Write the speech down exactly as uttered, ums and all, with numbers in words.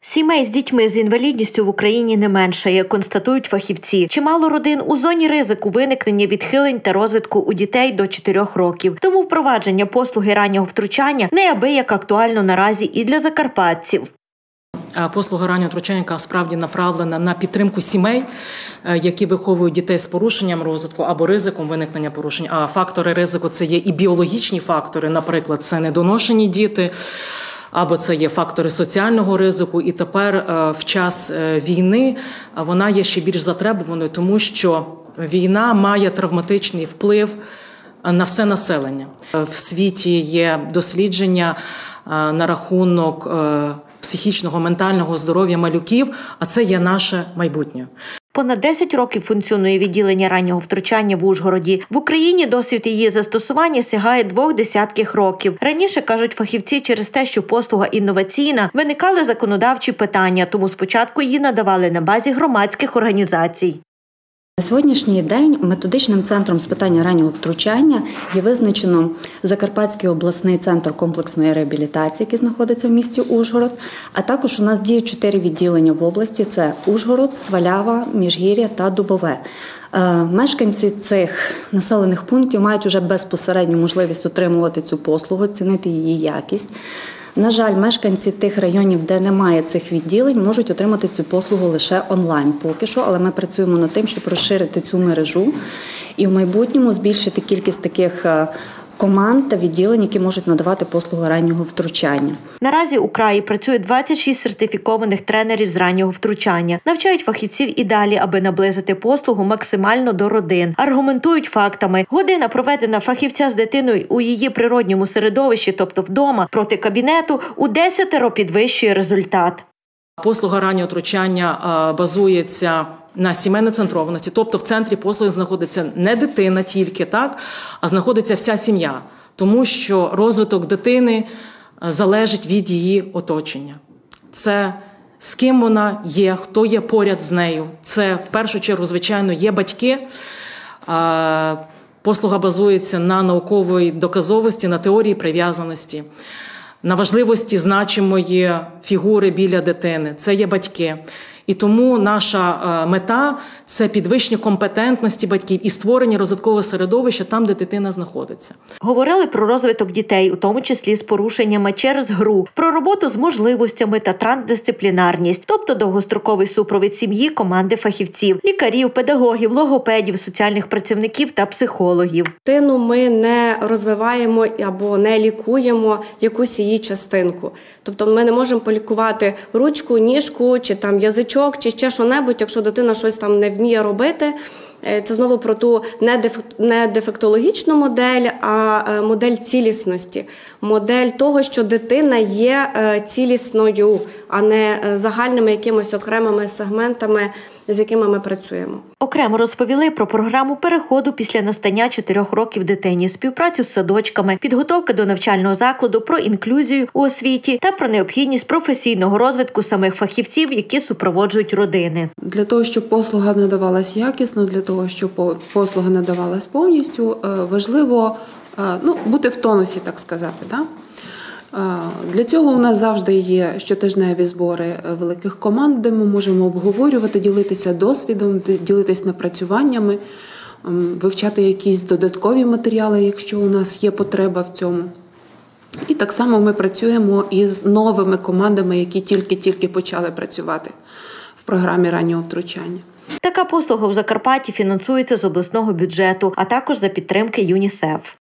Сімей з дітьми з інвалідністю в Україні не меншає, констатують фахівці. Чимало родин у зоні ризику виникнення відхилень та розвитку у дітей до чотирьох років. Тому впровадження послуги раннього втручання неабияк актуально наразі і для закарпатців. Послуга раннього втручання, яка справді направлена на підтримку сімей, які виховують дітей з порушенням розвитку або ризиком виникнення порушень. А фактори ризику – це є і біологічні фактори, наприклад, це недоношені діти, або це є фактори соціального ризику. І тепер в час війни вона є ще більш затребуваною, тому що війна має травматичний вплив на все населення. В світі є дослідження на рахунок психічного, ментального здоров'я малюків, а це є наше майбутнє. Понад десять років функціонує відділення раннього втручання в Ужгороді. В Україні досвід її застосування сягає двох десятків років. Раніше, кажуть фахівці, через те, що послуга інноваційна, виникали законодавчі питання, тому спочатку її надавали на базі громадських організацій. На сьогоднішній день методичним центром з питання раннього втручання є визначено Закарпатський обласний центр комплексної реабілітації, який знаходиться в місті Ужгород, а також у нас діють чотири відділення в області – це Ужгород, Свалява, Міжгір'я та Дубове. Мешканці цих населених пунктів мають уже безпосередню можливість отримувати цю послугу, оцінити її якість. На жаль, мешканці тих районів, де немає цих відділень, можуть отримати цю послугу лише онлайн поки що, але ми працюємо над тим, щоб розширити цю мережу і в майбутньому збільшити кількість таких команд та відділень, які можуть надавати послугу раннього втручання. Наразі у краї працює двадцять шість сертифікованих тренерів з раннього втручання. Навчають фахівців і далі, аби наблизити послугу максимально до родин. Аргументують фактами. Година, проведена фахівця з дитиною у її природньому середовищі, тобто вдома, проти кабінету, у десятеро підвищує результат. Послуга раннього втручання базується на сімейно-центрованості, тобто в центрі послуги знаходиться не дитина тільки, так, а знаходиться вся сім'я, тому що розвиток дитини залежить від її оточення. Це з ким вона є, хто є поряд з нею. Це в першу чергу, звичайно, є батьки. Послуга базується на науковій доказовості, на теорії прив'язаності, на важливості значимої фігури біля дитини. Це є батьки. І тому наша мета – це підвищення компетентності батьків і створення розвиткового середовища там, де дитина знаходиться. Говорили про розвиток дітей, у тому числі з порушеннями через гру, про роботу з можливостями та трансдисциплінарність, тобто довгостроковий супровід сім'ї, команди фахівців, лікарів, педагогів, логопедів, соціальних працівників та психологів. Дитину ми не розвиваємо або не лікуємо якусь її частинку. Тобто ми не можемо полікувати ручку, ніжку чи там язичок, чи ще що-небудь, якщо дитина щось там не вміє робити. Це знову про ту не дефектологічну модель, а модель цілісності. Модель того, що дитина є цілісною, а не загальними якимось окремими сегментами, з якими ми працюємо. Окремо розповіли про програму переходу після настання чотирьох років дитині, співпрацю з садочками, підготовки до навчального закладу, про інклюзію у освіті та про необхідність професійного розвитку самих фахівців, які супроводжують родини. Для того, щоб послуга надавалась якісно, для того, щоб послуга надавалась повністю, важливо ну, бути в тонусі, так сказати, да? Для цього у нас завжди є щотижневі збори великих команд, де ми можемо обговорювати, ділитися досвідом, ділитися напрацюваннями, вивчати якісь додаткові матеріали, якщо у нас є потреба в цьому. І так само ми працюємо із новими командами, які тільки-тільки почали працювати в програмі раннього втручання. Така послуга у Закарпатті фінансується з обласного бюджету, а також за підтримки ЮНІСЕФ.